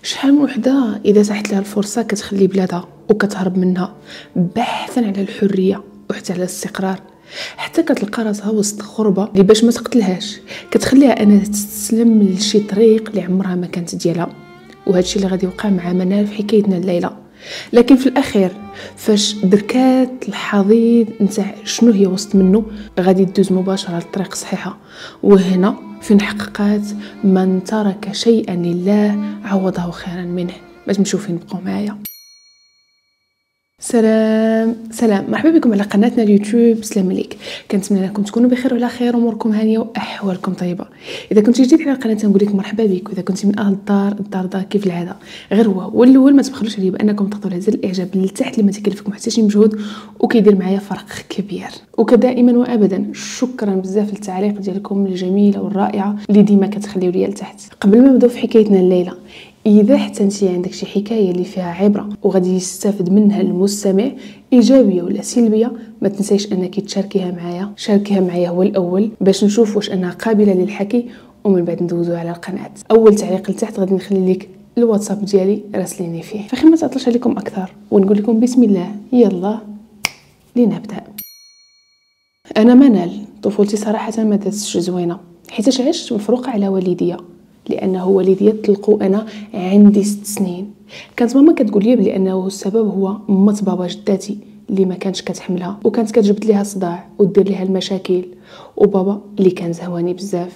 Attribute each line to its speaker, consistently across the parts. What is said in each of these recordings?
Speaker 1: شحال من وحده اذا ساحت لها الفرصه كتخلي بلادها وكتهرب منها بحثا على الحريه وحتى على الاستقرار، حتى كتلقى راسها وسط غربه اللي باش ما تقتلهاش كتخليها انها تستسلم لشي طريق اللي عمرها ما كانت ديالها. وهادشي اللي غادي يوقع مع منال في حكايتنا الليله. لكن في الاخير فاش دركات الحضيض نتاع شنو هي وسط منه غادي تدوز مباشره للطريق الصحيحه، وهنا فين حققات من ترك شيئا لله عوضه خيرا منه. باش نمشيو فين بقاو معايا. سلام مرحبا بكم على قناتنا اليوتيوب. سلام عليك، كنتمنى لكم تكونوا بخير وعلى خير واموركم هانيه واحوالكم طيبه. اذا كنت جديد على القناه نقول لك مرحبا بك، واذا كنت من اهل الدار دار كيف العاده. غير هو الاول ما تبخلوش عليا بانكم تضغطوا على زر الاعجاب لتحت اللي ما تكلفكم حتى شي مجهود وكيدير معايا فرق كبير. وكدائما وابدا شكرا بزاف للتعليق ديالكم الجميله والرائعه اللي ديما كتخليو ليا لتحت. قبل ما نبداو في حكايتنا الليله، اذا حتى انت عندك شي حكايه اللي فيها عبره وغادي يستافد منها المستمع ايجابيه ولا سلبيه، ما تنسيش انك تشاركيها معايا. شاركيها معايا هو الاول باش نشوف واش انها قابله للحكي، ومن بعد ندوزو على القناه. اول تعليق لتحت غادي نخلي لك الواتساب ديالي راسليني فيه. فخي ما تعطلش عليكم اكثر ونقول لكم بسم الله، يلا لنبدا. انا منال طفولتي صراحه ما دازتش زوينه، حيت عشت مفروقه على والديا، لانه والديا طلقوا انا عندي 6 سنين. كانت ماما كتقول لي بانه السبب هو مات بابا جداتي اللي ما كانش كتحملها وكانت كتجبد ليها صداع ودير ليها المشاكل، وبابا اللي كان زهواني بزاف.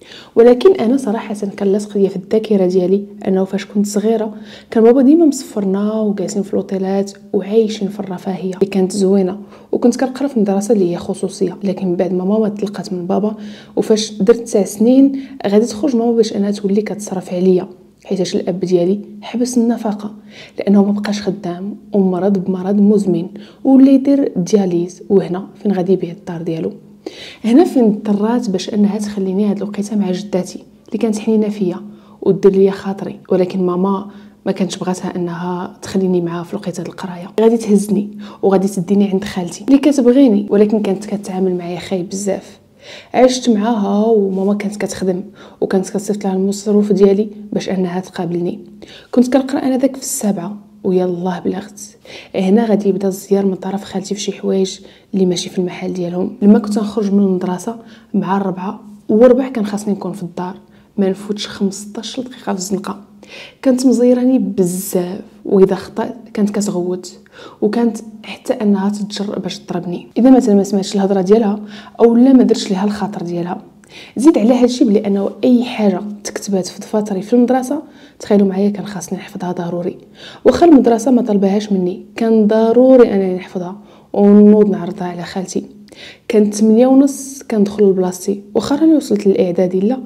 Speaker 1: ولكن انا صراحه كان لاصق ليا في الذاكره ديالي انه فاش كنت صغيره كان بابا ديما مصفرنا وجالسين في الاوتيلات وعايشين في الرفاهيه اللي كانت زوينه، وكنت كنقرا في مدرسه اللي هي خصوصيه. لكن بعد ما ماما طلقت من بابا وفاش درت 9 سنين غادي تخرج ماما باش انها تولي كتصرف عليا، حيتاش الاب ديالي حبس النفقه لانه ما بقاش خدام ومرض بمرض مزمن ولا يدير دياليز. وهنا فين غادي يبيع الدار ديالو. هنا فين اضطرات باش انها تخليني هاد الوقيته مع جداتي اللي كانت حنينه فيا ودير ليا خاطري. ولكن ماما ما كانتش بغاتها انها تخليني معاها في الوقيته القرايه، غادي تهزني وغادي تديني عند خالتي اللي كتبغيني، ولكن كانت كتعامل معايا خايب بزاف. عشت معاها وماما كانت كتخدم وكانت كتصيفط لها المصروف ديالي باش انها تقابلني. كنت كنقرا انا داك في السابعه ويلاه بلغت. هنا غادي يبدا الزيار من طرف خالتي في شي حوايج اللي ماشي في المحل ديالهم. لما كنت نخرج من المدرسه مع الربعه وربع كان خاصني نكون في الدار، ما نفوتش 15 دقيقه في الزنقه. كانت مزيراني بزاف واذا خطأت كانت كتغوت، وكانت حتى انها تتجرأ باش تضربني اذا مثلا ما سمعتش الهضره ديالها او لا ما درتش ليها الخاطر ديالها. زيد على هادشي بلي انه اي حاجه تكتبات في دفاتري في المدرسه تخيلوا معايا كان خاصني نحفظها ضروري، واخا المدرسه ما طلبهاش مني كان ضروري انني نحفظها ونوض نعرضها على خالتي. كانت 8:30 كندخل لبلاصتي، واخا راني وصلت للاعدادي لا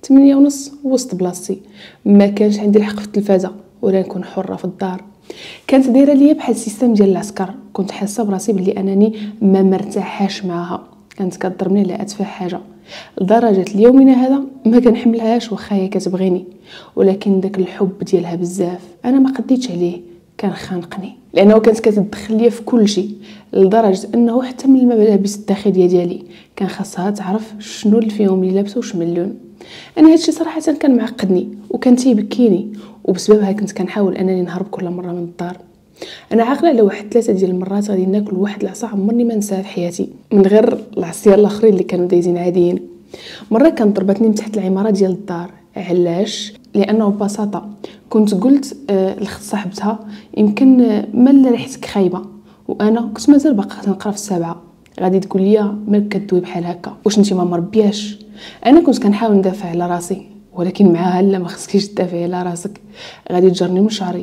Speaker 1: 8:30 وسط بلاصتي، ما كانش عندي الحق في التلفازه ولا نكون حره في الدار. كانت دايره ليا بحال السيستم ديال العسكر، كنت حاسه براسي بلي انني ما مرتاحاش معاها، كانت كضربني على اتفه حاجه لدرجه اليومنا هذا ما كنحملهاش واخا هي كتبغيني. ولكن داك الحب ديالها بزاف انا ما قديتش عليه، كان خانقني لانه كانت كتدخل ليا في كل شيء، لدرجه انه حتى من الملابس الداخليه ديالي كان خاصها تعرف شنو اللي فيهم اللي لابسه وش من اللون. انا هادشي صراحه كان معقدني وكان تيبكيني، وبسببها كنت كنحاول انني نهرب كل مره من الدار. انا عاقله على واحد 3 ديال المرات غادي ناكل واحد العصا عمرني ما نساها في حياتي من غير العصيان الاخرين اللي كانوا دايزين عاديين. مره كانت ضربتني من تحت العماره ديال الدار. علاش؟ لانه ببساطه كنت قلت لخت صاحبتها يمكن مال ريحتك خايبه، وانا كنت مازال باقا كنقرا في السابعه. غادي تقول لي مالك كدوي بحال هكا، واش انت ما مربياش؟ انا كنت كنحاول ندافع على راسي، ولكن معاها لا ما خصكيش تدافعي على راسك، غادي تجرني من شعري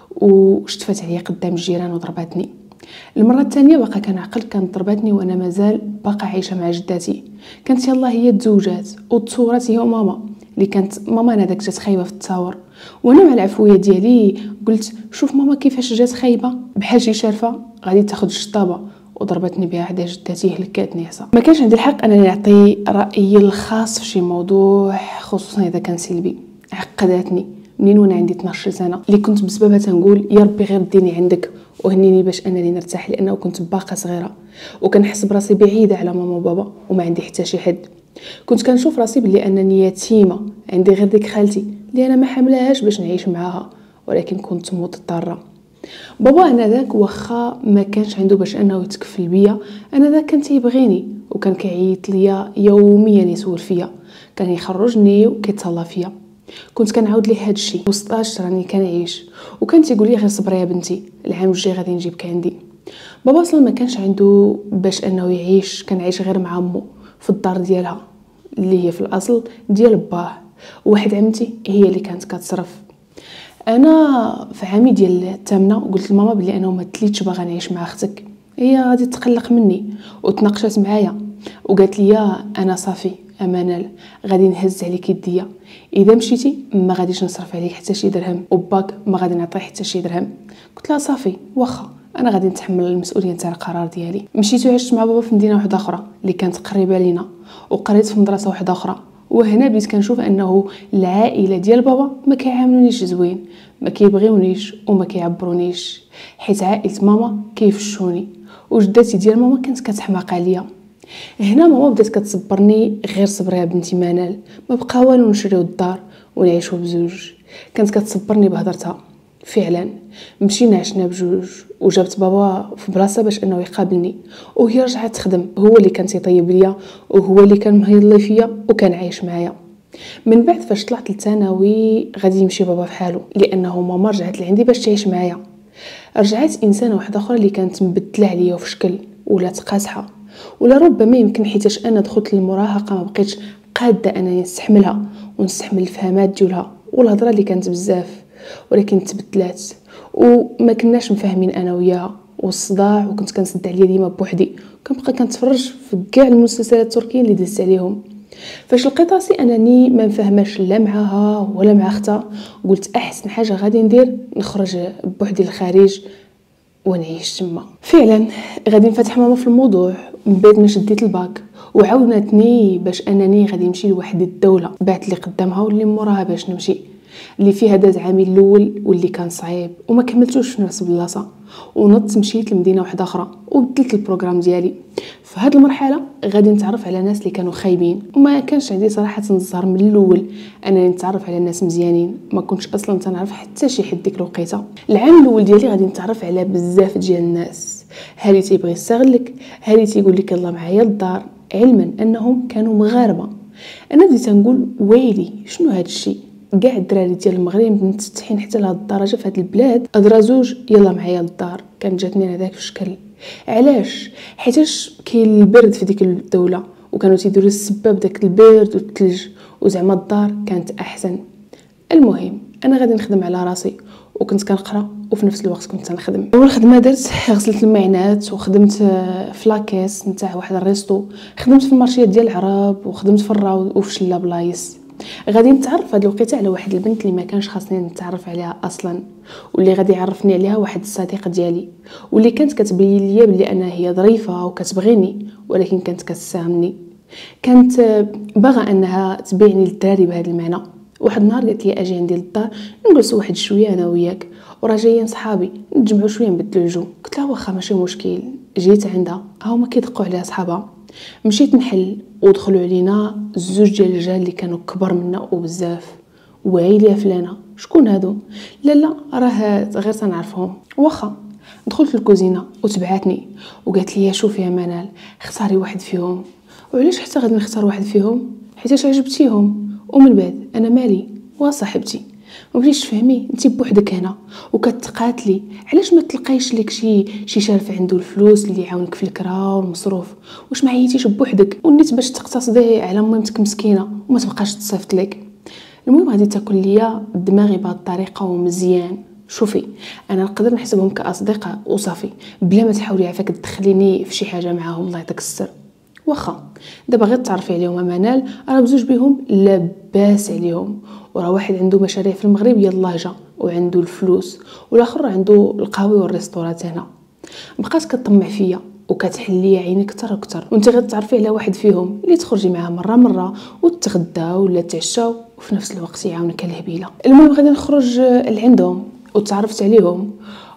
Speaker 1: وشتفات عليا قدام الجيران وضرباتني. المره الثانيه باقا كنعقل كانت ضرباتني وانا مازال باقا عايشه مع جداتي. كانت يلاه هي تزوجات وتصورات هي وماما اللي كانت ماما انا داك جات خايبه في التصاور، وانا مع العفويه ديالي قلت شوف ماما كيفاش جات خايبه بحال شي شارفه غادي تاخذ الشطابه، وضربتني بها حدا جداتي هلكاتني عصا. ما كانش عندي الحق انني نعطي رايي الخاص في شي موضوع خصوصا اذا كان سلبي. عقداتني منين وانا عندي 12 سنه اللي كنت بسببها تنقول يا ربي غير ديني عندك وهنيني باش انني نرتاح، لانه كنت باقا صغيره وكنحس براسي بعيده على ماما وبابا وما عندي حتى شي حد. كنت كنشوف راسي بلي انني يتيمه، عندي غير ديك خالتي اللي انا ما حاملاهاش باش نعيش معاها، ولكن كنت مضطره. بابا انا ذاك واخا ما كانش عنده باش انه يتكفل بيا، انا ذاك كان تيبغيني وكان كيعيط ليا يوميا يسول فيا، كان يخرجني وكيتهلا فيا. كنت كنعاود ليه هذا الشيء وسطاش راني كنعيش، وكان تيقول لي غير صبري يا بنتي، العام الجاي غادي نجيبك عندي. بابا اصلا ما كانش عنده باش انه يعيش، كان عايش غير مع امه في الدار ديالها اللي هي في الاصل ديال باه، وواحد عمتي هي اللي كانت كتصرف. انا في عامي ديال الثامنه قلت لماما بلي انا ما تليتش باغا نعيش مع اختك، هي غادي تقلق مني وتناقشات معايا وقالت لي انا صافي امانه غادي نهز عليك يديا، اذا مشيتي ما غاديش نصرف عليك حتى شي درهم وباك ما غادي نعطيه حتى شي درهم. قلت لها صافي واخا انا غادي نتحمل المسؤوليه نتاع القرار ديالي. مشيت وعشت مع بابا في مدينه واحده اخرى اللي كانت قريبه لينا، وقريت في مدرسه واحده اخرى، وهنا بديت كنشوف انه العائله ديال بابا ما كيعاملونيش زوين، ما كيبغيونيش وما كيعبرونيش، حيت عائله ماما كيفشوني وجدتي ديال ماما كانت كتحماق عليا. هنا ماما بدات كتصبرني غير صبر يا بنتي منال، ما بقى والو نشريو الدار ونعيشوا بزوج. كانت كتصبرني بهضرتها. فعلا مشينا عشنا بجوج وجابت بابا في بلاصه باش انه يقابلني، وهي رجعت تخدم، هو اللي كان تيطيب ليا وهو اللي كان مهيض فيا وكان عايش معايا. من بعد فاش طلعت للثانوي غادي يمشي بابا بحاله، لانه ماما رجعت لعندي باش تعيش معايا. رجعت انسانه واحده اخرى اللي كانت مبدله عليا في شكل ولا تقاسحه، ولا ربما يمكن حيتاش انا دخلت للمراهقه ما بقيتش قاده انني نستحملها ونستحمل الفهمات ديالها والهضره اللي كانت بزاف، ولكن تبدلات وما كناش مفاهمين انا وياها، والصداع وكنت كنسد عليا ديما بوحدي، كنبقى كنتفرج في كاع المسلسلات التركيه اللي دزت عليهم. فاش لقيت راسي انني ما نفهمش لا معاها ولا مع اختها، قلت احسن حاجه غادي ندير نخرج بوحدي للخارج ونعيش تما. فعلا غادي نفتح ماما في الموضوع من بعد ما شديت الباك، وعاونتني باش انني غادي نمشي لواحد الدوله بعت لي قدامها واللي موراها باش نمشي، اللي فيها داز عامي الاول واللي كان صعيب وما كملتوش في نفس البلاصه، ونط مشيت لمدينه واحده اخرى وبدلت البروغرام ديالي. في هذه المرحله غادي نتعرف على ناس اللي كانوا خايبين، وما كانش عندي صراحه نظهر من الاول انني نتعرف على ناس مزيانين، ما كنتش اصلا تنعرف حتى شي حد ديك الوقيته. العام الاول ديالي غادي نتعرف على بزاف ديال الناس، هالي تيبغي يستغلك، هالي تيقول لك يلا معايا للدار، علما انهم كانوا مغاربه. انا بديت نقول ويلي شنو هذا الشيء، كاع الدراري ديال المغرب متفتحين حتى لهاد الدرجه في هاد البلاد، ادرا زوج يلا معايا للدار. كان جاتني هذاك الشكل. علاش؟ حيتاش كاين البرد في ديك الدوله وكانوا تيديروا السباب داك البرد والثلج، وزعما الدار كانت احسن. المهم انا غادي نخدم على راسي، وكنت كنقرا وفي نفس الوقت كنت كنخدم. اول خدمه درت غسلت الماعنات، وخدمت في لاكيس نتاع واحد الريستو، خدمت في المارشيات ديال العرب، وخدمت في الراو وفي شلا بلايص. غادي نتعرف هاد الوقيته على واحد البنت اللي ما كانش خاصني نتعرف عليها اصلا، واللي غادي يعرفني عليها واحد الصديق ديالي، واللي كانت كتبين ليا بلي انا هي ظريفه وكتبغيني، ولكن كانت كتساهمني، كانت باغا انها تبيعني للدراري بهذا المعنى. واحد النهار قالت لي اجي عندي للدار نجلسوا واحد شويه انا وياك، وراه جايين صحابي نتجمعوا شويه نبدلوا الجو. قلت لها واخا ماشي مشكل. جيت عندها هاهما كيدقوا عليها صحابها، مشيت نحل ودخلوا علينا زوج ديال الرجال اللي كانوا كبر منا وبزاف. وعيلي فلانه شكون هادو؟ لا راه غير تنعرفهم. واخا دخلت للكوزينه وتبعاتني وقالت لي شوفي يا منال اختاري واحد فيهم. وعلاش حتى غادي نختار واحد فيهم؟ حيتاش عجبتيهم. ومن بعد انا مالي وصاحبتي، ما بغيتيش تفهمي انت بوحدك هنا وكتقاتلي، علاش ما تلقايش لك شي شارف عنده الفلوس اللي يعاونك في الكرا والمصروف؟ واش ما عييتيش بوحدك ونيت باش تقتصدي على مامتك مسكينه وما تبقاش تصيفط لك؟ المهم غادي تاكل ليا دماغي بهذه الطريقه ومزيان. شوفي انا نقدر نحسبهم كاصدقاء وصافي، بلا ما تحاولي عافاك تدخليني في شي حاجه معاهم، الله يعطيك السر. واخا دابا غير تعرفي عليهم منال، راه بزوج بهم لاباس عليهم، وراه واحد عنده مشاريع في المغرب يلاه جا وعنده الفلوس، والاخر عنده القهوه والريستورات هنا. بقات كتطمع فيا وكتحلي عيني اكثر واكثر، وانت غير تعرفي على واحد فيهم اللي تخرجي معاه مره وتتغداو ولا تعشاو وفي نفس الوقت يعاونك الهبيله. المهم غادي نخرج لعندهم وتعرفت عليهم،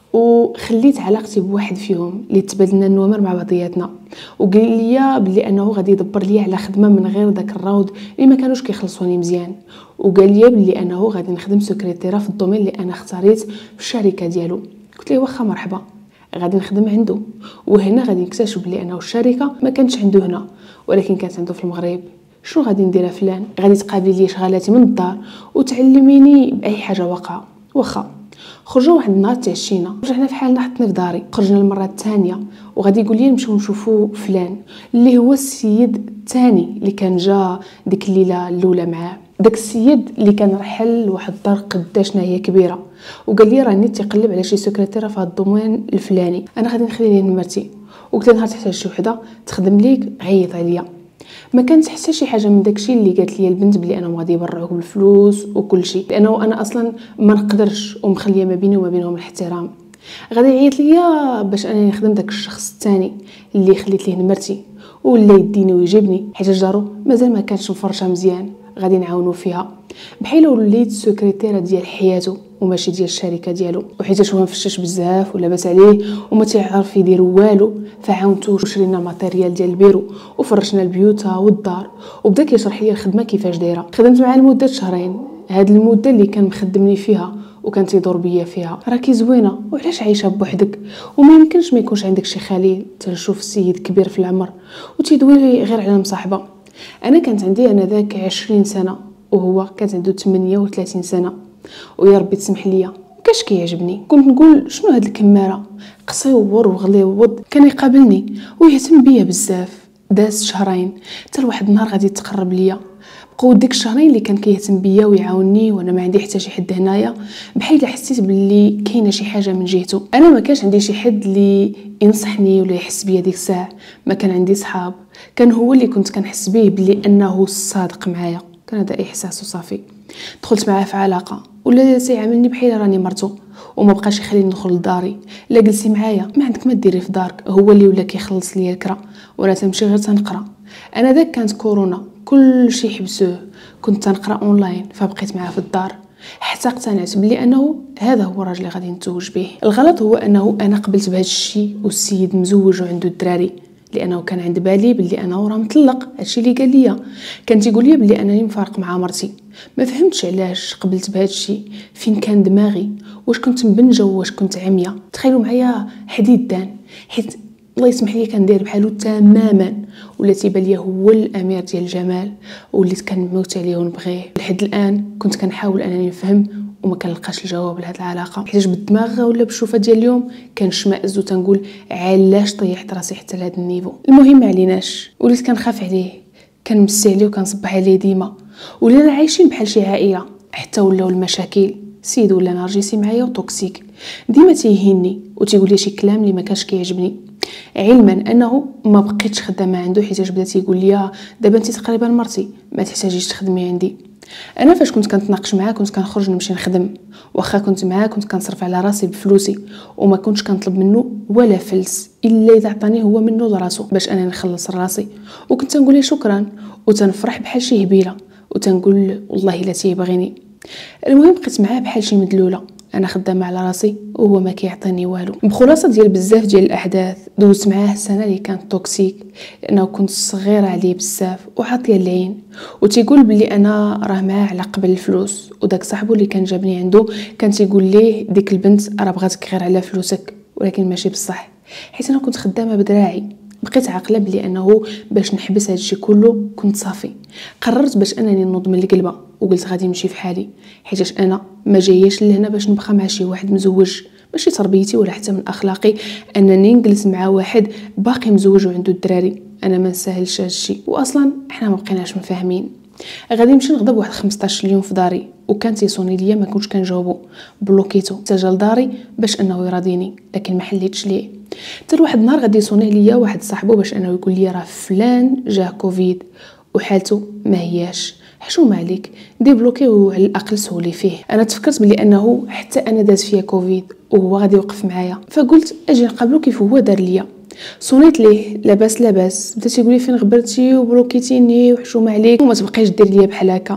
Speaker 1: وخليت علاقتي بواحد فيهم اللي تبادلنا النوامر مع بعضياتنا، وقال لي بلي انه غادي يدبر لي على خدمه من غير داك الروض اللي ما كانوش كيخلصوني مزيان، وقال لي بلي انه غادي نخدم سكرتيره في الدومين اللي انا اختاريت في الشركه ديالو. قلت له واخا مرحبا، غادي نخدم عنده. وهنا غادي نكتشف بلي انه الشركه ما كانتش عنده هنا ولكن كانت عنده في المغرب. شنو غادي ندير فلان؟ غادي تقابلي لي شغالاتي من الدار وتعلميني باي حاجه واقعه. واخا. خرجوا واحد النهار تعشينا، رجعنا في حالنا، حطني في داري. خرجنا المره الثانيه وغادي يقول لي نمشيو نشوفوا فلان اللي هو السيد الثاني اللي كان جا ديك الليله الاولى معاه. داك السيد اللي كان رحل لواحد الدار قداشنا هي كبيره، وقال لي راني تيقلب على شي سكرتيره في هذا الدومين الفلاني، انا غادي نخلي ليه نمرتي. وقلت له نهار تحتاج شي وحده تخدم ليك عيط عليا. ما كانت حتى شي حاجه من داكشي اللي قالت لي البنت بلي انا غادي يبرعوك بالفلوس وكل شيء، لانه انا اصلا ما نقدرش ومخليه ما بيني وما بينهم الاحترام. غادي يعيط ليا باش انا نخدم داك الشخص الثاني اللي خليت ليه نمرتي، ولا يديني ويجيبني حيت جارو مازال ما كانش مفرشه مزيان، غادي نعاونو فيها بحال وليت سكرتيره ديال حياته وماشي ديال الشركه ديالو. وحيت هو مفشش بزاف ولاباس عليه وما تيعرف يدير والو، فعاونتو وشرينا ماتيريال ديال البيرو وفرشنا البيوتا والدار، وبدا كيشرح لي الخدمه كيفاش دايره. خدمت معاه لمده شهرين. هاد المده اللي كان مخدمني فيها وكان تيدور بيا فيها راكي زوينه، وعلاش عايشه بوحدك وما يمكنش ما يكونش عندك شي خليل. تنشوف السيد كبير في العمر وتيدوي غير على مصاحبه. انا كانت عندي انا ذاك 20 سنه وهو كانت عنده 38 سنه، ويا ربي تسمح ليا كاش كيعجبني. كنت نقول شنو هاد الكماره قصيور وغليظ. كان يقابلني ويهتم بيا بزاف. داز شهرين حتى لواحد النهار غادي يتقرب ليا. بقاو ديك الشهرين اللي كان كيهتم بيا ويعاونني وانا ما عندي حتى شي حد هنايا، بحال حسيت باللي كاينه شي حاجه من جهته. انا ما كانش عندي شي حد اللي ينصحني ولا يحس بيا ديك الساعه، ما كان عندي صحاب، كان هو اللي كنت كنحس بيه بلي انه صادق معايا. كان هذا احساس وصافي. دخلت معاه في علاقه ولا تيعاملني بحال راني مرتو، وما بقاش يخليني ندخل لداري. لا جلسي معايا ما عندك ما ديري في دارك، هو اللي ولا كيخلص ليا الكرا وانا تمشي غير تنقرا. انا داك كانت كورونا كل شيء حبسوه، كنت تنقرا اونلاين فبقيت معاه في الدار حتى اقتنعت بلي انه هذا هو الراجل اللي غادي نتزوج به. الغلط هو انه انا قبلت بهذا الشيء والسيد مزوج وعنده الدراري، لانه كان عند بالي بلي انا راه مطلق. هادشي اللي قال لي كان تيقول لي بلي انني مفارق مع مرتي. ما فهمتش علاش قبلت بهذا الشيء، فين كان دماغي، واش كنت مبنجه واش كنت عمية. تخيلوا معايا حديد دان، حيت الله يسمح لي كندير بحالو تماما، ولا تيبان ليا هو الامير ديال الجمال وليت كنموت عليه ونبغيه. لحد الان كنت كنحاول انني نفهم وما كنلقاش الجواب لهاد العلاقه، حيت بالدماغ ولا بالشوفه ديال اليوم كنشمئز وتنقول علاش طيحت راسي حتى لهاد النيفو. المهم ما عليناش، وليت كنخاف عليه، كنمسي عليه وكنصبح عليه ديما، ولينا عايشين بحال شي عائله. حتى ولاو المشاكل، سيد ولا نرجسي معايا وتوكسيك، ديما تيهيني وتيقول لي شي كلام اللي ما كانش كيعجبني، علما انه ما بقيتش خدامه عنده حيت بدا تيقول لي دابا انت تقريبا مرتي ما تحتاجيش تخدمي عندي. انا فاش كنت كنتناقش معاه كنت كنخرج نمشي نخدم، واخا كنت معاه كنت كنصرف على راسي بفلوسي وما كنتش كنطلب منه ولا فلس الا اذا عطاني هو منه لراسو باش انا نخلص راسي. وكنت نقول له شكرا وتنفرح بحال شي هبيله وتنقول والله الا تيبغيني. المهم بقيت معاه بحال شي مدلوله، انا خدامه على راسي وهو ما كيعطيني والو. بخلاصه ديال بزاف ديال الاحداث دوزت معاه السنه اللي كانت توكسيك، لانه كنت صغيره عليه بزاف وعاطيه العين، وتيقول بلي انا راه معاه على قبل الفلوس. وداك صاحبو اللي كان جابني عنده كان تيقول ليه ديك البنت راه بغاتك غير على فلوسك، ولكن ماشي بصح، حيت انا كنت خدامه بدراعي. بقيت عاقله بلي انه باش نحبس هادشي كله كنت صافي. قررت باش انني نوض من القلبه وقلت غادي نمشي في حالي، حيتاش انا ما جاياش لهنا باش نبقى مع شي واحد مزوج. ماشي تربيتي ولا حتى من اخلاقي انني نجلس مع واحد باقي مزوج وعنده الدراري. انا ما نساهلش هادشي، واصلا احنا ما بقيناش مفاهمين. غادي نمشي نغضب واحد 15 اليوم في داري، وكان تيصوني ليا ما كنتش كنجاوبو، بلوكيتو حتى جا لداري باش انه يراضيني، لكن ما حليتش ليه. حتى واحد النهار غادي يصوني ليا واحد صاحبو باش انه يقول لي راه فلان جاه كوفيد وحالته ما هياش، حشومه عليك دي بلوكي وعلى الاقل سولي فيه. انا تفكرت بلي انه حتى انا داز فيا كوفيد وهو غادي يوقف معايا، فقلت اجي نقابلو كيف هو دار ليا. صونيت ليه لاباس بدا تيقول لي فين غبرتي وبلوكيتيني وحشومه عليك وما تبقيش دير ليا بحال هكا.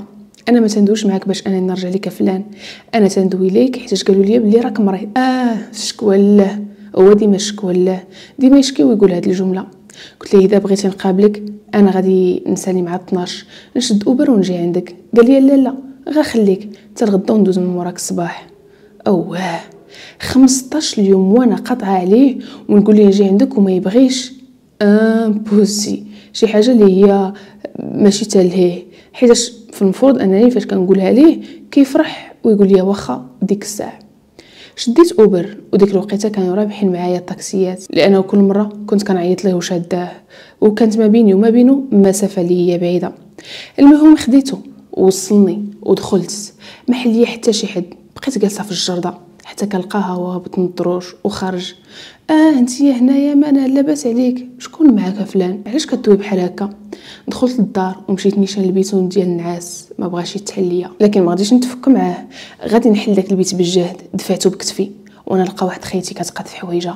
Speaker 1: انا ما تندويش معاك باش انا نرجع لك فلان، انا تندوي ليك حيت قالوا لي بلي راك مريض. شكوى لله، هو ديما شكوى لله، ديما يشكي ويقول هاد الجمله. قلت ليه اذا بغيتي نقابلك انا غادي نسالي مع 12 نشد اوبر ونجي عندك. قال لي لا لا غا خليك حتى الغدا وندوز من موراك الصباح. اواه 15 اليوم وانا قاطعه عليه ونقول ليه نجي عندك وما يبغيش. بوسي شي حاجه اللي هي ماشي تالهيه، حيتاش في المفروض انني فاش كنقولها ليه كيفرح ويقول لي واخا ديك الساعه. شديت اوبر وديك الوقيته كانوا رابحين معايا الطاكسيات، لانه كل مره كنت كنعيط ليه وشاداه وكانت ما بيني وما بينه مسافه اللي هي بعيده. المهم خديته ووصلني ودخلت ما حل ليا حتى شي حد، بقيت جالسه في الجرده حتى كنلقى هوا هابط من الدروج وخرج. انتيا هنايا ما لاباس عليك، شكون معاك فلان، علاش كدوي بحال هكا؟ دخلت للدار ومشيت نيشان البيتون ديال النعاس، ما بغاش يتحل ليا لكن ما غاديش نتفك معاه، غادي نحل داك البيت بالجهد. دفعته بكتفي وانا نلقى واحد خيتي كتقاد في حوايجها.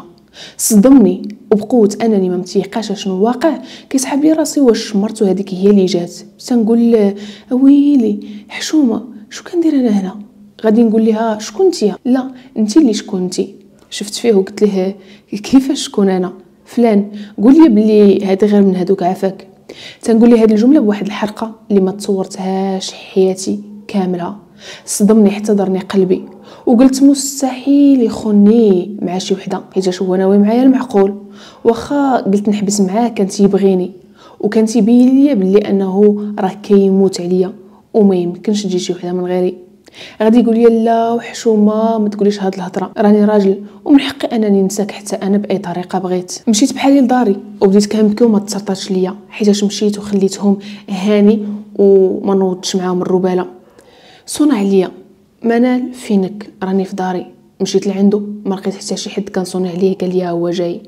Speaker 1: صدمني وبقوه انني ما متيقاش شنو واقع، كيسحب لي راسي واش مرتو هذيك هي اللي جات. تنقول ويلي حشومه شو كندير انا هنا؟ غادي نقول لها شكون نتيا؟ لا انتي اللي شكونتي. شفت فيه وقلت له كيفاش شكون انا؟ فلان قول لي بلي هادي غير من هادوك عافاك. تنقول لي هاد الجمله بواحد الحرقه اللي ما تصورتهاش حياتي كامله. صدمني حتى ضرني قلبي وقلت مستحيل يخوني مع شي وحده، حيت هو ناوي معايا المعقول. واخا قلت نحبس معاه كان تيبغيني وكان تيبين ليا بلي انه راه كيموت عليا وما يمكنش تجي شي وحده من غيري. غادي يقول لي لا وحشومه ما تقوليش هاد الهضره، راني راجل ومن حقي انني ننساك حتى انا باي طريقه بغيت. مشيت بحالي لداري وبديت كنبكي وما تسرطاتش ليا، حيت مشيت وخليتهم هاني وما نوضتش معاهم الرباله. صنع عليا منال فينك، راني في داري. مشيت لعندو ما لقيت حتى شي حد كنصوني عليه. قال لي هو جاي.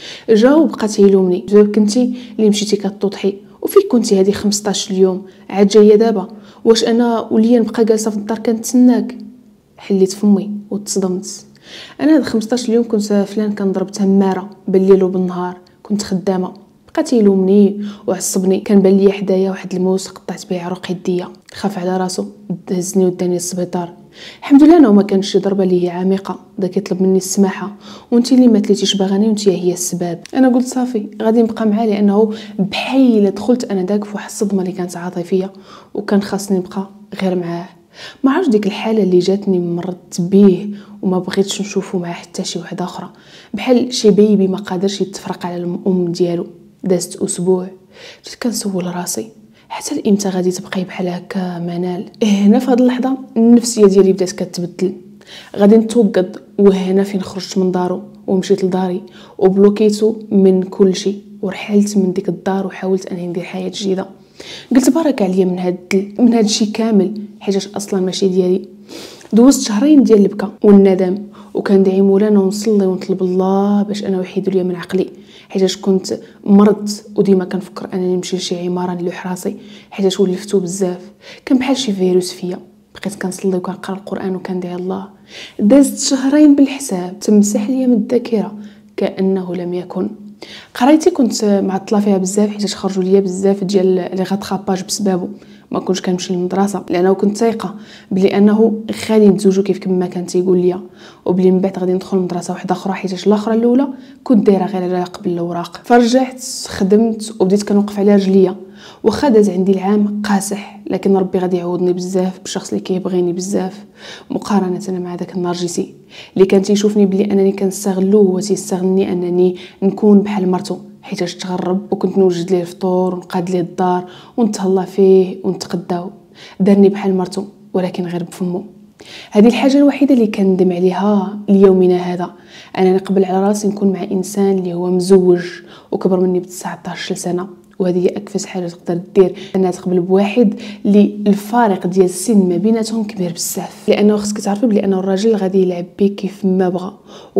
Speaker 1: جا وبقى تيلومني، جاب كنتي اللي مشيتي كتوضحي وفيك كنتي هذه 15 اليوم عاد جايه دابا، واش انا وليا نبقى جالسه في الدار كنتسناك؟ حليت فمي وتصدمت. انا هاد 15 اليوم كنت فلان كنضرب تماره بالليل وبالنهار، كنت خدامه. بقى تيلومني وعصبني، كان بان ليا حدايا واحد الموس قطعت به عروق يديا، خاف على راسو دهزني وداني للسبيطار. الحمد لله انه ما كانش شي ضربه اللي هي عميقه، بدا كيطلب مني السماحه وانتي اللي ما تليتيش باغاني وانتي هي السبب. انا قلت صافي غادي نبقى معاه، لانه بحال دخلت انا داك فواحد الصدمه اللي كانت عاطفيه وكان خاصني نبقى غير معاه. ما عرفتش ديك الحاله اللي جاتني مرضت بيه وما بغيتش نشوفه مع حتى شي وحده اخرى، بحال شي بيبي ما قادرش يتفرق على الام ديالو. دازت اسبوع بديت كنسول راسي حتى لامتى غادي تبقاي بحال هكا منال؟ هنا في هاد اللحظه النفسيه ديالي بدات كتبدل، غادي نتوقد. وهنا فين خرجت من دارو ومشيت لداري وبلوكيتو من كل شيء ورحلت من ديك الدار وحاولت انني ندير حياه جديده. قلت بارك عليا من هاد الشيء كامل، حيت اصلا ماشي ديالي. دوزت شهرين ديال البكا والندم وكندعي مولانا ونصلي ونطلب الله باش انا وحيد ليا من عقلي، حيت كنت مرضت وديما كنفكر انني نمشي لشي عماره نلوح راسي، حيت ولفتو بزاف. كان بحال شي فيروس فيا. بقيت كنصلي وكنقرا القران وكندعي الله. دازت شهرين بالحساب تمسح ليا من الذاكره كانه لم يكن. قرايتي كنت معطله فيها بزاف، حيت خرجوا ليا بزاف ديال لي غاتراباج بسببه. ما كنتش كنمشي للمدرسه لانه كنت ثايقه بلي انه غادي نتزوجوا كيف كما كان تيقول ليا، وبلي من بعد غادي ندخل مدرسه واحده اخرى، حيت الاخرى الاولى كنت دايره غير على قبل الاوراق. فرجعت خدمت وبديت كنوقف على رجليا. واخا داز عندي العام قاسح، لكن ربي غادي يعوضني بزاف بالشخص اللي كيبغيني بزاف، مقارنه مع داك النرجسي اللي كان تيشوفني بلي انني كنستغلو هو تيستغلني انني نكون بحال مرتو، حيت تغرب وكنت نوجد ليه الفطور ونقاد ليه الدار ونتهلا فيه ونتقداو. دارني بحال مرتو ولكن غير بفمو. هذه الحاجه الوحيده اللي كندم عليها ليومنا هذا، انا نقبل على راسي نكون مع انسان اللي هو مزوج وكبر مني ب 19 سنه، وهذه هي اكفس حاجه تقدر دير، انها تقبل بواحد اللي الفارق ديال السن ما بيناتهم كبير بزاف. لانه خصك تعرفي بلي انه الراجل غادي يلعب بك كيف ما بغى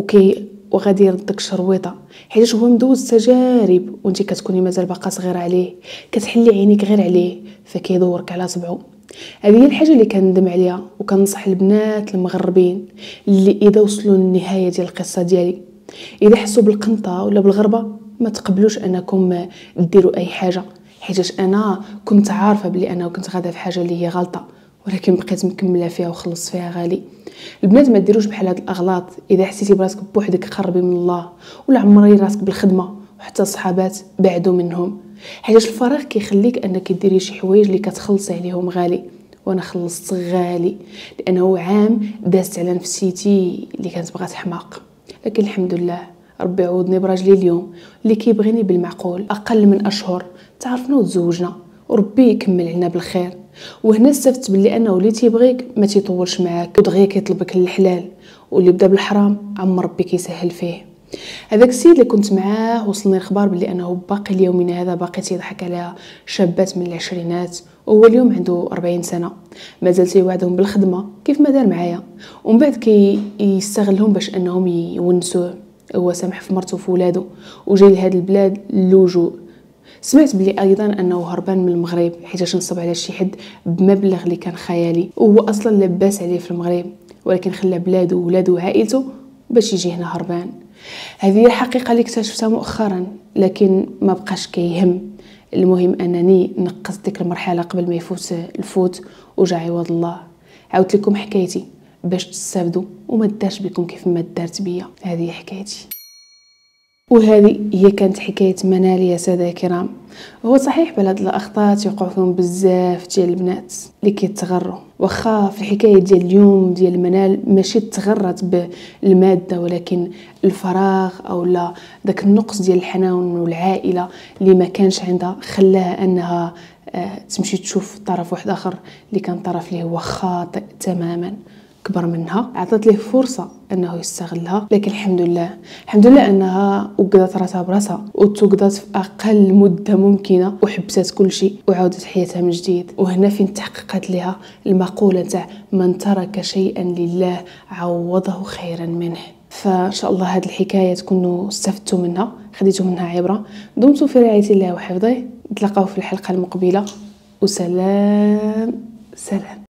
Speaker 1: وغادي يردك شرويطه، حيت هو مدوز تجارب وانت كتكوني مازال باقا صغيره عليه، كتحلي عينيك غير عليه فكيدورك على صبعو. هذه هي الحاجه اللي كندم عليها، وكنصح البنات المغربين اللي اذا وصلوا للنهايه ديال القصه ديالي، اذا حسوا بالقنطه ولا بالغربه، ما تقبلوش انكم ديروا اي حاجه، حيت انا كنت عارفه بلي انا كنت غاده في حاجه اللي هي غلطه، ولكن بقيت مكمله فيها وخلصت فيها غالي. البنات ما ديروش بحال هاد الاغلاط. اذا حسيتي براسك بوحدك قربي من الله، ولا عمري راسك بالخدمه وحتى الصحابات بعدوا منهم، حيت الفراغ كيخليك انك ديري شي حوايج اللي كتخلصي عليهم غالي. وانا خلصت غالي لانه عام دازت على نفسيتي اللي كانت بغات حماق. لكن الحمد لله ربي عوضني براجلي اليوم اللي كيبغيني بالمعقول. اقل من اشهر تعرفنا وتزوجنا، وربي يكمل علينا بالخير. وهنا استفدت باللي انه اللي تيبغيك ما تيطولش معاك ودغيا كيطلبك للحلال، واللي بدا بالحرام عم ربي كيسهل فيه. هذاك السيد اللي كنت معاه وصلني الخبر بلي انه باقي ليومنا هذا باقي تيضحك على شابات من العشرينات، وهو اليوم عنده 40 سنه. مازال تيوعدهم بالخدمه كيف ما دار معايا، ومن بعد كيستغلهم باش انهم يونسوه. هو سامح في مرته وفي ولادو وجاي لهاد البلاد اللجوء. سمعت بلي ايضا انه هربان من المغرب حيت نصب على شي حد بمبلغ اللي كان خيالي، وهو اصلا لاباس عليه في المغرب، ولكن خلى بلادو وولادو وعائلته باش يجي هنا هربان. هذه هي الحقيقه اللي اكتشفتها مؤخرا، لكن ما بقاش كيهم. المهم انني نقصت ديك المرحله قبل ما يفوت الفوت وجا عوض الله. عاودت لكم حكايتي باش تستافدوا وما دارش بكم كيف ما دارت بيا. هذه حكايتي، وهذه هي كانت حكايه منال يا ساده الكرام. هو صحيح بلاد الاخطاء يوقعوا فيهم بزاف ديال البنات اللي كيتغروا، واخا في الحكايه ديال اليوم ديال منال ماشي تغرت بالماده، ولكن الفراغ او لا داك النقص ديال الحنان والعائله اللي ما كانش عندها خلاها انها تمشي تشوف طرف واحد اخر اللي كان طرف ليه هو خاطئ تماما، كبر منها، عطات ليه فرصه انه يستغلها. لكن الحمد لله انها وقدت راسها براسها وتوقدت في اقل مده ممكنه وحبست كل شيء وعاودت حياتها من جديد. وهنا فين تحققت لها المقوله تاع من ترك شيئا لله عوضه خيرا منه. فان شاء الله هذه الحكايه تكونوا استفدتوا منها، خديتوا منها عبره. دمتم في رعايه الله وحفظه. نتلاقاو في الحلقه المقبله، وسلام.